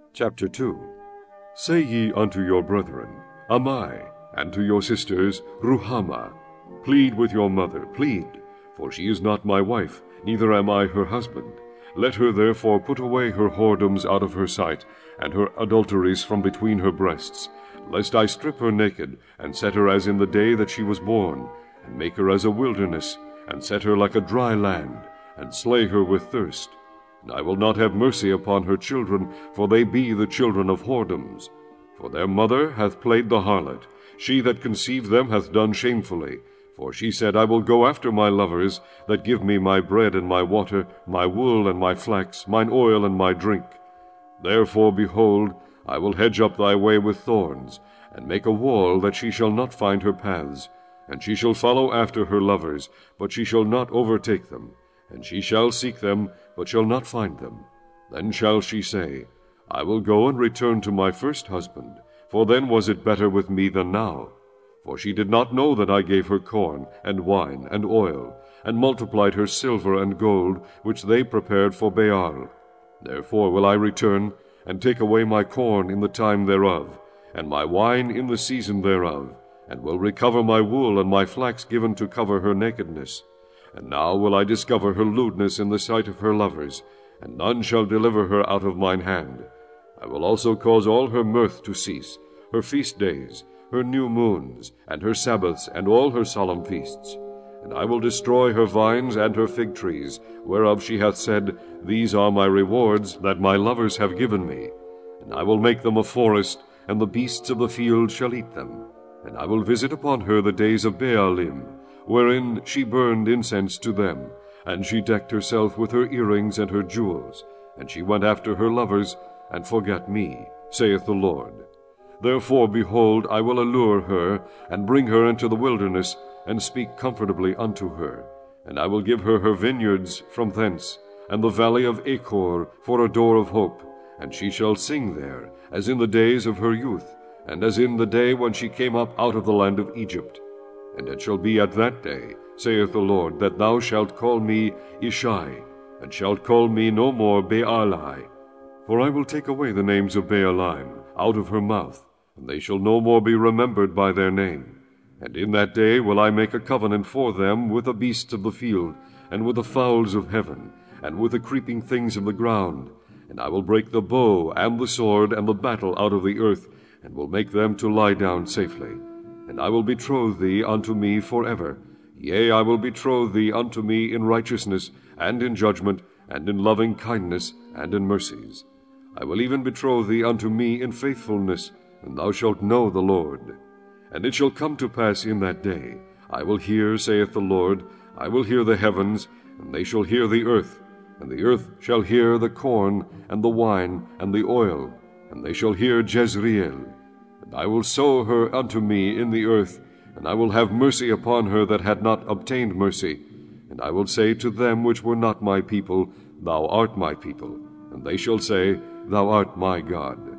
Chapter 2. Say ye unto your brethren, Amai, and to your sisters, Ruhamah, plead with your mother, plead, for she is not my wife, neither am I her husband. Let her therefore put away her whoredoms out of her sight, and her adulteries from between her breasts, lest I strip her naked, and set her as in the day that she was born, and make her as a wilderness, and set her like a dry land, and slay her with thirst. And I will not have mercy upon her children, for they be the children of whoredoms. For their mother hath played the harlot, she that conceived them hath done shamefully. For she said, I will go after my lovers, that give me my bread and my water, my wool and my flax, mine oil and my drink. Therefore, behold, I will hedge up thy way with thorns, and make a wall that she shall not find her paths. And she shall follow after her lovers, but she shall not overtake them. And she shall seek them, but shall not find them. Then shall she say, I will go and return to my first husband, for then was it better with me than now. For she did not know that I gave her corn, and wine, and oil, and multiplied her silver and gold, which they prepared for Baal. Therefore will I return, and take away my corn in the time thereof, and my wine in the season thereof, and will recover my wool and my flax given to cover her nakedness. And now will I discover her lewdness in the sight of her lovers, and none shall deliver her out of mine hand. I will also cause all her mirth to cease, her feast days, her new moons, and her Sabbaths, and all her solemn feasts. And I will destroy her vines and her fig trees, whereof she hath said, These are my rewards that my lovers have given me. And I will make them a forest, and the beasts of the field shall eat them. And I will visit upon her the days of Baalim, wherein she burned incense to them, and she decked herself with her earrings and her jewels, and she went after her lovers, and forgat me, saith the Lord. Therefore, behold, I will allure her, and bring her into the wilderness, and speak comfortably unto her. And I will give her her vineyards from thence, and the valley of Achor for a door of hope. And she shall sing there, as in the days of her youth, and as in the day when she came up out of the land of Egypt. And it shall be at that day, saith the Lord, that thou shalt call me Ishai, and shalt call me no more Baali. For I will take away the names of Baalim out of her mouth, and they shall no more be remembered by their name. And in that day will I make a covenant for them with the beasts of the field, and with the fowls of heaven, and with the creeping things of the ground. And I will break the bow and the sword and the battle out of the earth, and will make them to lie down safely. And I will betroth thee unto me forever. Yea, I will betroth thee unto me in righteousness, and in judgment, and in loving kindness, and in mercies. I will even betroth thee unto me in faithfulness, and thou shalt know the Lord. And it shall come to pass in that day, I will hear, saith the Lord, I will hear the heavens, and they shall hear the earth, and the earth shall hear the corn, and the wine, and the oil, and they shall hear Jezreel. And I will sow her unto me in the earth, and I will have mercy upon her that had not obtained mercy. And I will say to them which were not my people, Thou art my people. And they shall say, Thou art my God.